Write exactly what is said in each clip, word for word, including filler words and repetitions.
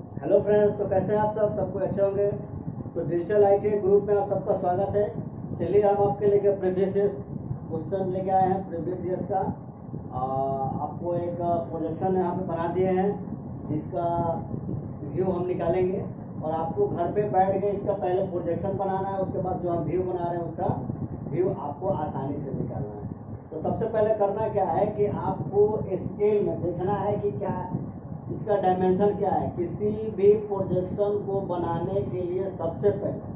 Hello friends, तो कैसे हैं आप सब सब कोई अच्छे होंगे। तो डिजिटल आई टी ग्रुप में आप सबका स्वागत है। चलिए हम आपके लेके प्रीवियस ईयर्स क्वेश्चन लेके आए हैं प्रीवियस ईयर्स का। आ, आपको एक प्रोजेक्शन यहाँ पे बना दिए हैं जिसका व्यू हम निकालेंगे और आपको घर पे बैठ के इसका पहले प्रोजेक्शन बनाना है, उसके बाद जो हम व्यू बना रहे हैं उसका व्यू आपको आसानी से निकालना है। तो सबसे पहले करना क्या है कि आपको स्केल में देखना है कि क्या इसका डायमेंशन क्या है। किसी भी प्रोजेक्शन को बनाने के लिए सबसे पहले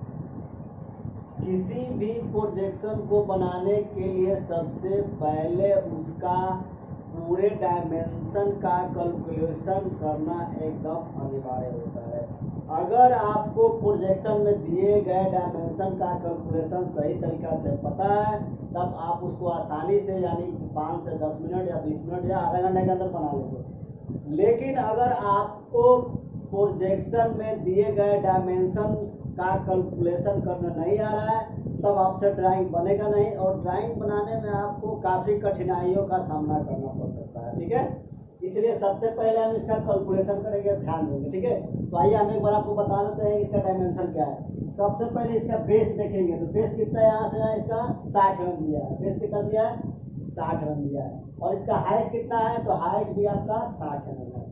किसी भी प्रोजेक्शन को बनाने के लिए सबसे पहले उसका पूरे डायमेंशन का कैलकुलेशन करना एकदम अनिवार्य होता है। अगर आपको प्रोजेक्शन में दिए गए डायमेंशन का कैलकुलेशन सही तरीका से पता है तब आप उसको आसानी से यानी पाँच से दस मिनट या बीस मिनट या आधा घंटे के अंदर बना लेंगे। लेकिन अगर आपको प्रोजेक्शन में दिए गए डायमेंशन का कैलकुलेशन करना नहीं आ रहा है तब आपसे ड्राइंग बनेगा नहीं और ड्राइंग बनाने में आपको काफ़ी कठिनाइयों का सामना करना पड़ सकता है। ठीक है, इसलिए सबसे पहले हम इसका कैलकुलेशन करेंगे, ध्यान देंगे। ठीक है, तो आइए हम एक बार आपको बता देते हैं इसका डायमेंशन क्या है। सबसे पहले इसका बेस देखेंगे तो बेस कितना है, यहाँ से यहाँ इसका साठ एम दिया है। बेस कितना दिया है, साठ एम दिया है। और इसका हाइट कितना है तो हाइट भी आपका साठ एम है।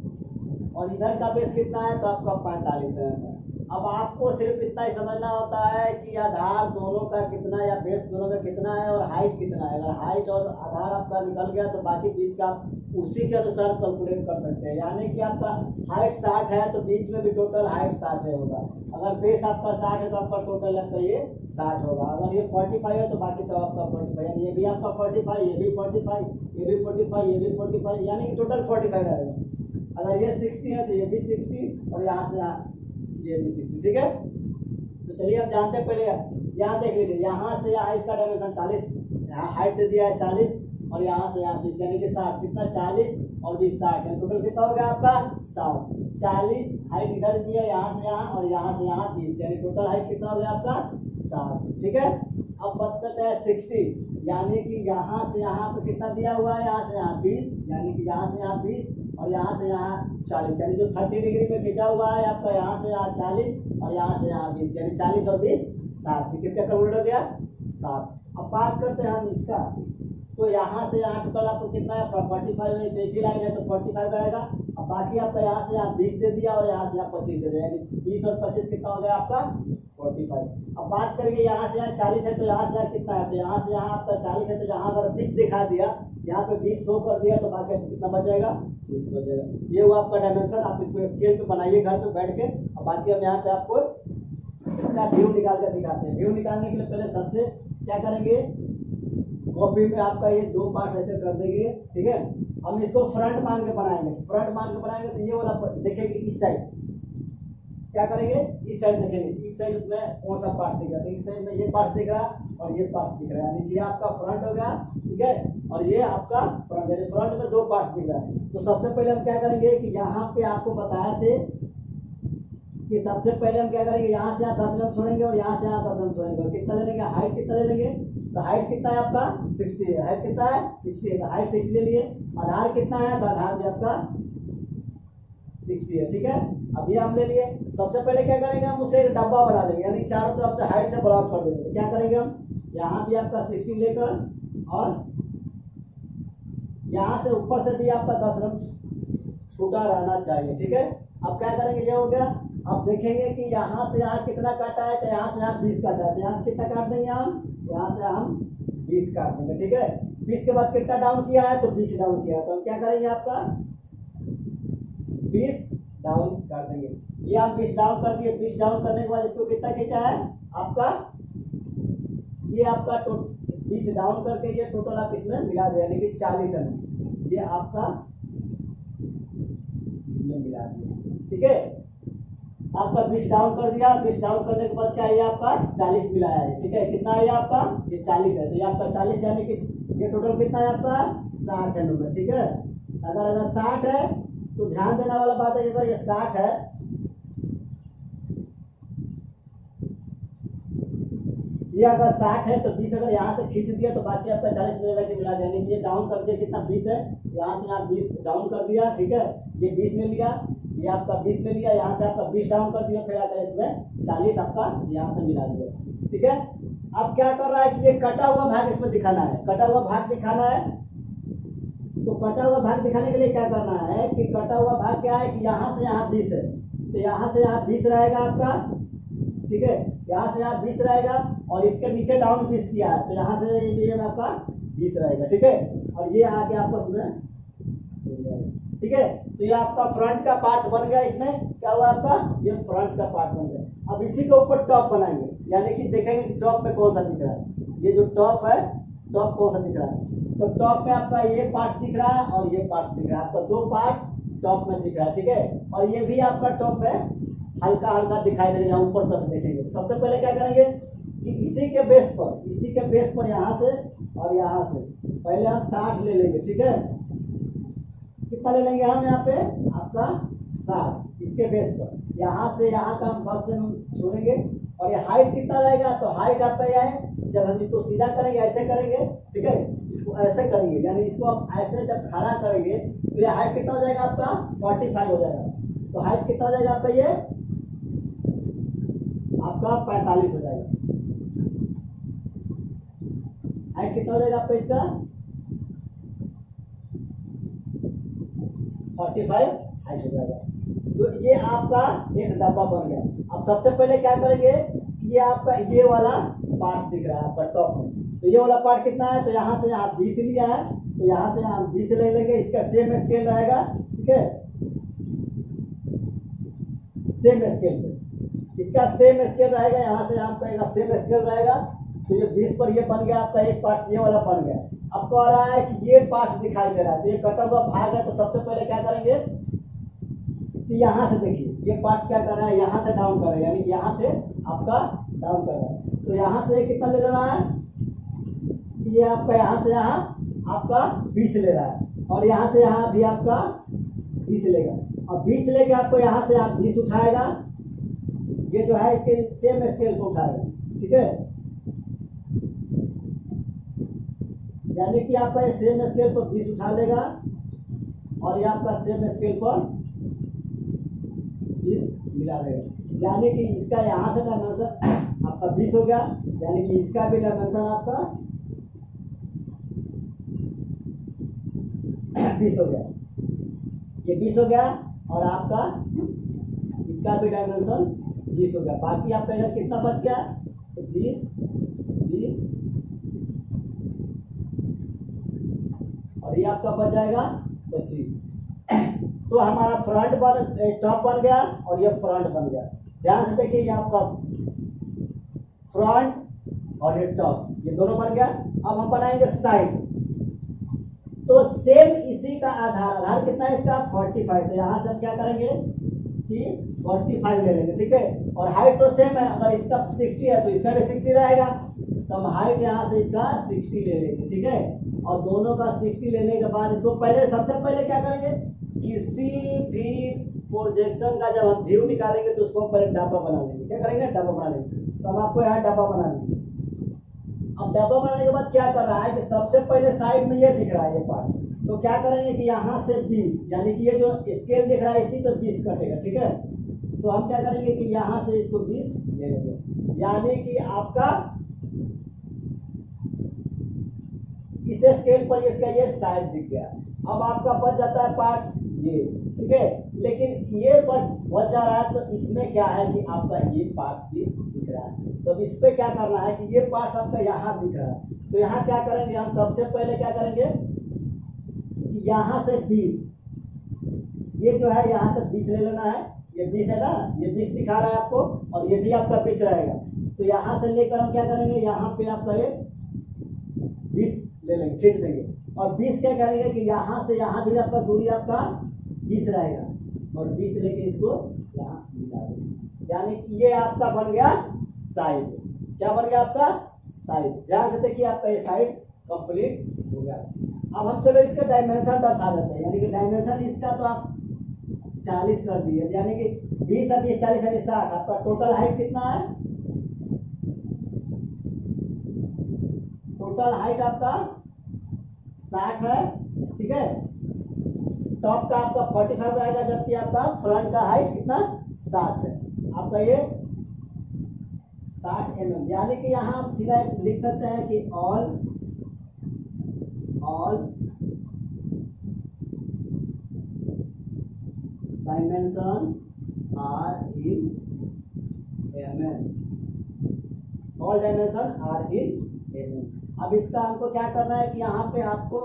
और इधर का बेस कितना है तो आपका पैंतालीस एम है। अब आपको सिर्फ इतना ही समझना होता है कि आधार दोनों का कितना या बेस दोनों का कितना है और हाइट कितना है। अगर हाइट और आधार आपका निकल गया तो बाकी बीच का आप उसी के अनुसार कैलकुलेट कर सकते हैं। यानी कि आपका हाइट साठ है तो बीच में भी टोटल हाइट साठ है होगा। अगर बेस आपका साठ है तो आपका टोटल आपका ये साठ होगा। अगर ये पैंतालीस है तो बाकी सब आपका पैंतालीस, यानी ये भी आपका पैंतालीस, ये भी पैंतालीस, ये भी पैंतालीस, ये भी पैंतालीस, यानी कि टोटल पैंतालीस रहेगा। अगर ये साठ है तो ये भी साठ और यहाँ से यहाँ ये भी साठ। ठीक है, तो चलिए हम जानते हैं। पहले यहाँ देख लीजिए, यहाँ से यहाँ इसका डायमेंशन चालीस, यहाँ हाइट दे दिया है चालीस और यहाँ से यहाँ बीस, यानी कि साठ। कितना, चालीस और बीस साठ, यानी टोटल कितना हो गया आपका साठ। चालीस हाइट इधर दिया यहाँ से यहाँ और यहाँ से यहाँ बीस, यानी टोटल हाइट कितना हो गया आपका साठ। ठीक है, अब बात करते हैं साठ, यानी कि यहाँ से यहाँ पे कितना दिया हुआ है, यहाँ से यहाँ बीस, यानी कि यहाँ से यहाँ बीस और यहाँ से यहाँ चालीस, यानी जो तीस डिग्री में खींचा हुआ है आपका यहाँ से यहाँ चालीस और यहाँ से यहाँ बीस, यानी चालीस और बीस साठ। कितने का उल्टा गया, साठ। अब बात करते हैं हम इसका, तो यहाँ से यहाँ टोटल आपको कितना है, पैंतालीस है। एक ही लाइन है तो पैंतालीस आएगा। अब बाकी आपका यहाँ से यहाँ बीस दे दिया और यहाँ से यहाँ पच्चीस दे दिया, यानी बीस और पच्चीस कितना हो गया आपका पैंतालीस। अब बात करेंगे यहाँ से यहाँ चालीस है तो यहाँ से यहाँ कितना है, तो यहाँ से यहाँ आपका चालीस है तो यहाँ अगर बीस दिखा दिया, यहाँ पे बीस शो कर दिया तो बाकी कितना बचेगा, बीस बचेगा। ये हुआ आपका डायमेंशन। आप इसको स्केल पे बनाइए घर पे बैठ के। अब बाकी हम यहाँ पे आपको इसका व्यू निकाल कर दिखाते हैं। व्यू निकालने के लिए पहले सबसे क्या करेंगे, कॉपी में आपका ये दो पार्ट ऐसे कर देंगे। ठीक है, हम इसको फ्रंट मान के बनाएंगे। फ्रंट मान के बनाएंगे तो ये वाला देखेंगे इस साइड, क्या करेंगे, इस साइड देखेंगे। इस साइड में कौन सा पार्ट दिख रहा है, तो इस साइड में ये पार्ट दिख रहा है और ये पार्ट दिख रहा है, यानी ये आपका फ्रंट हो गया। ठीक है, और ये आपका फ्रंट, यानी फ्रंट में दो पार्ट दिख रहा है। तो सबसे पहले हम क्या करेंगे कि यहाँ पे आपको बताए थे कि सबसे पहले हम क्या करेंगे, यहाँ से यहाँ दस एम छोड़ेंगे और यहाँ से यहाँ दस एम छोड़ेंगे। कितना ले लेंगे, हाइट कितना ले लेंगे, तो हाइट कितना है आपका साठ है। हाइट कितना है, साठ है, तो हाइट साठ ले लिए। आधार कितना है, तो आधार भी आपका साठ है। ठीक है, अब ये हम ले लिए। सबसे पहले क्या करेंगे, हम उसे एक डब्बा बना लेंगे, यानी चारों तरफ से हाइट से ब्लॉक कर देंगे। क्या करेंगे हम, यहाँ भी आपका साठ लेकर और यहाँ से ऊपर से भी आपका दस एम छूटा रहना चाहिए। ठीक है, अब क्या करेंगे, ये हो गया। अब देखेंगे कि यहाँ से यहाँ कितना काटा है, तो यहाँ से यहाँ बीस काटा है, तो यहाँ से कितना काट देंगे हम, यहाँ से हम बीस काट देंगे। ठीक है, बीस के बाद कितना डाउन किया है, तो बीस डाउन किया है, तो हम क्या करेंगे, आपका बीस डाउन कर देंगे। ये आप बीस डाउन कर दिए। बीस डाउन करने के बाद इसको कितना खींचा है आपका, ये आपका बीस डाउन करके ये टोटल आप इसमें मिला दे, यानी कि चालीस है, ये आपका इसमें मिला दिया। ठीक है, आपका बीस डाउन कर दिया। बीस डाउन करने के बाद क्या है, आपका चालीस मिलाया है। ठीक है, कितना है आपका, ये चालीस है, तो ये आपका चालीस, यानी कि ये टोटल कितना है आपका साठ है नंबर। ठीक है, अगर अगर साठ है तो ध्यान देने वाला बात है, अगर ये साठ है, ये अगर साठ है तो बीस अगर यहाँ से खींच दिया तो बाकी आपका चालीस मिला के मिला देंगे। ये डाउन कर दिया, कितना बीस है, यहाँ से यहाँ बीस डाउन कर दिया। ठीक है, ये बीस में लिया। ये आपका बीस ले लिया, यहाँ से आपका बीस डाउन कर दिया, फिर आकर इसमें चालीस आपका यहाँ से मिला दिया। ठीक है, अब क्या कर रहा है कि ये कटा हुआ भाग इसमें दिखाना है, कटा हुआ भाग दिखाना है। तो कटा हुआ भाग दिखाने के लिए क्या करना है कि कटा हुआ भाग क्या है कि यहाँ से यहाँ बीस है, तो यहाँ से यहाँ बीस रहेगा आपका। ठीक है, यहाँ से यहाँ बीस रहेगा और इसके नीचे डाउन बीस किया है, तो यहाँ से ये आपका बीस रहेगा। ठीक है, और ये आगे आपस में, ठीक है, तो ये आपका फ्रंट का पार्ट बन गया। इसमें क्या हुआ आपका, ये फ्रंट का पार्ट बन गया। अब इसी के ऊपर टॉप बनाएंगे, यानी कि देखेंगे कि टॉप में कौन सा दिख रहा है। ये जो टॉप है, टॉप कौन सा दिख रहा है, तो टॉप में आपका ये पार्ट दिख रहा है और ये पार्ट दिख रहा है, आपका दो पार्ट टॉप में दिख रहा है। ठीक है, और ये भी आपका टॉप में हल्का हल्का दिखाई देगा, ऊपर तरफ देखेंगे। तो सबसे पहले क्या करेंगे कि इसी के बेस पर, इसी के बेस पर यहाँ से और यहाँ से पहले हम साठ ले लेंगे। ठीक है, कितना ले लेंगे हम यहाँ पे आपका साठ, इसके बेस पर। यहाँ से यहाँ का हम बस से हम छोड़ेंगे। और ये हाइट कितना रहेगा, तो हाइट आपका यह है, जब हम इसको सीधा करेंगे ऐसे करेंगे, ठीक है, इसको ऐसे करेंगे, यानी इसको आप ऐसे जब खड़ा करेंगे तो ये हाइट कितना हो जाएगा आपका पैंतालीस हो जाएगा। तो हाइट कितना हो जाएगा आपका, ये आपका पैंतालीस हो जाएगा। हाइट कितना हो जाएगा आपका इसका पैंतालीस हाइट हो जाएगा। तो ये आपका एक डब्बा बन गया। अब सबसे पहले क्या करेंगे, ये आपका ये वाला पार्ट दिख रहा है आपका टॉप में, तो ये वाला पार्ट कितना है, तो यहाँ से यहाँ बीस लिया है, तो यहाँ से यहाँ बीस ले लेंगे। इसका सेम स्केल रहेगा। ठीक है, सेम स्केल पे इसका सेम स्केल रहेगा, यहाँ से यहाँ पे सेम स्केल रहेगा। तो ये बीस पर ये बन गया आपका एक पार्ट, ये वाला बन गया। अब कह रहा है कि ये पार्ट दिखाई दे रहा है, तो ये कटा हुआ भाग है। तो सबसे पहले क्या करेंगे कि यहाँ से देखिए ये पार्ट क्या कर रहा है, यहाँ से डाउन कर रहा है, यानी यहाँ से आपका डाउन कर रहा है। तो यहाँ से कितना ले रहा है, ये आपका यहाँ से यहाँ आपका बीस ले रहा है, और यहाँ से यहाँ भी आपका बीस लेगा। और बीस लेके आपको यहाँ से आप बीस उठाएगा, ये जो है इसके सेम स्केल को उठाएगा। ठीक है, यानी कि आपका ये सेम स्केल पर बीस उठा लेगा और ये आपका सेम स्केल पर बीस मिला देगा, यानी कि इसका यहाँ से डायमेंशन आपका बीस हो गया, यानी कि इसका भी डायमेंशन आपका बीस हो गया। ये बीस हो गया और आपका इसका भी डायमेंशन बीस हो गया। बाकी आपका इधर कितना बच गया, तो बीस बीस और ये आपका बच जाएगा पच्चीस। तो हमारा फ्रंट बन टॉप बन गया और ये फ्रंट बन गया। ध्यान से देखिए, ये आपका फ्रंट और ये टॉप, ये दोनों बन गया। अब हम बनाएंगे साइड। तो सेम इसी का आधार, आधार कितना है इसका पैंतालीस। तो यहाँ से हम क्या करेंगे कि पैंतालीस ले लेंगे। ठीक है, और हाइट तो सेम है, अगर इसका साठ है तो इसका भी साठ रहेगा, तो हम हाइट यहाँ से इसका साठ ले लेंगे। ठीक है, और दोनों का साठ लेने के बाद इसको पहले सबसे पहले क्या करेंगे, किसी भी प्रोजेक्शन का जब हम व्यू निकालेंगे तो उसको हम पहले डब्बा बना लेंगे। क्या करेंगे, डब्बा बना लेंगे। तो हम आपको यहाँ डब्बा बना लेंगे। अब डब्बा बनाने के बाद क्या कर रहा है कि सबसे पहले साइड में ये दिख रहा है ये पार्ट, तो क्या करेंगे कि यहाँ से बीस, यानी कि ये जो स्केल दिख रहा है इसी पे बीस कटेगा। ठीक है, तो हम क्या करेंगे कि यहाँ से इसको बीस ले लेंगे, यानी कि आपका इस स्केल पर इसका ये साइड दिख गया। अब आपका बच जाता है पार्ट्स ये। ठीक है, लेकिन ये बच बच जा रहा है, तो इसमें क्या है कि आपका ये पार्ट्स भी दिख रहा है। तो इस पे क्या करना है कि ये पार्ट्स आपका यहाँ दिख रहा है, तो यहाँ क्या करेंगे हम, सबसे पहले क्या करेंगे कि यहाँ से बीस, ये जो है यहाँ से बीस ले लेना है। ये बीस है ना, ये बीस दिखा रहा है आपको, और ये भी आपका बीस रहेगा। तो यहाँ से लेकर हम क्या करेंगे, यहाँ पे आपका ये बीस ले लेंगे, खींच देंगे। और बीस क्या करेंगे कि यहाँ से यहाँ भी आपका दूरी आपका बीस रहेगा, और बीस लेके इसको यहाँ मिला देंगे, यानी कि ये आपका बन गया साइड। क्या बन गया आपका साइड। ध्यान से देखिए, आपका ये साइड कंप्लीट हो गया। अब हम चलो इसका डायमेंशन दर्शा देते हैं, यानी कि डायमेंशन इसका तो आप चालीस कर दिए, यानी कि बीस और बीस चालीस यानी साठ। आपका टोटल हाइट कितना है, टोटल हाइट आपका साठ है। ठीक है, टॉप का आपका फोर्टी फाइव रहेगा, जबकि आपका फ्रंट का हाइट कितना साठ है। आपका ये साठ एम एम, यानी कि यहाँ आप सीधा लिख सकते हैं कि all all dimension are in M M, all dimension are in M M. अब इसका हमको क्या करना है कि यहाँ पे आपको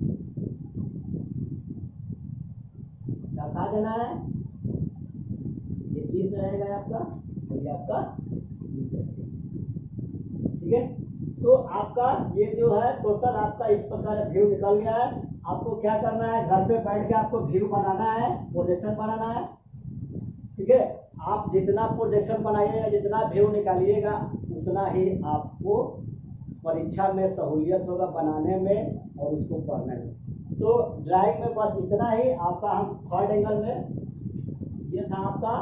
दर्शा देना है, ये बीस रहेगा आपका और ये आपका बीस रहेगा, ठीक है। तो आपका ये जो है टोटल आपका इस प्रकार व्यू निकल गया है। आपको क्या करना है, घर पे बैठ के आपको व्यू बनाना है, प्रोजेक्शन बनाना है, ठीक है। आप जितना प्रोजेक्शन बनाइएगा, जितना व्यू निकालिएगा, उतना ही आपको परीक्षा में सहूलियत होगा बनाने में और उसको पढ़ने में। तो ड्राइंग में बस इतना ही। आपका हम थर्ड एंगल में ये था आपका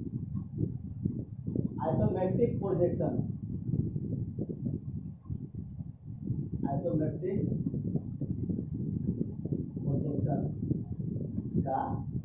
आइसोमेट्रिक प्रोजेक्शन, आइसोमेट्रिक प्रोजेक्शन का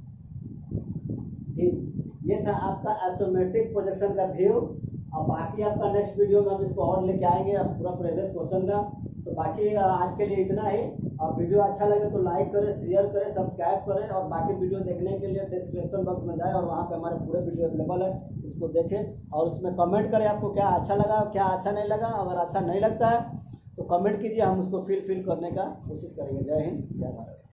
व्यू, ये था आपका आइसोमेट्रिक प्रोजेक्शन का व्यू। और बाकी आपका नेक्स्ट वीडियो में हम इसको और लेके आएंगे, अब पूरा प्रीवियस क्वेश्चन का। तो बाकी आज के लिए इतना ही। और वीडियो अच्छा लगे तो लाइक करें, शेयर करें, सब्सक्राइब करें, और बाकी वीडियो देखने के लिए डिस्क्रिप्शन बॉक्स में जाए और वहाँ पे हमारे पूरे वीडियो अवेलेबल है, उसको देखें और उसमें कमेंट करें आपको क्या अच्छा लगा, क्या अच्छा नहीं लगा। अगर अच्छा नहीं लगता है तो कमेंट कीजिए, हम उसको फिल फिल करने का कोशिश करेंगे। जय हिंद, जय भारत।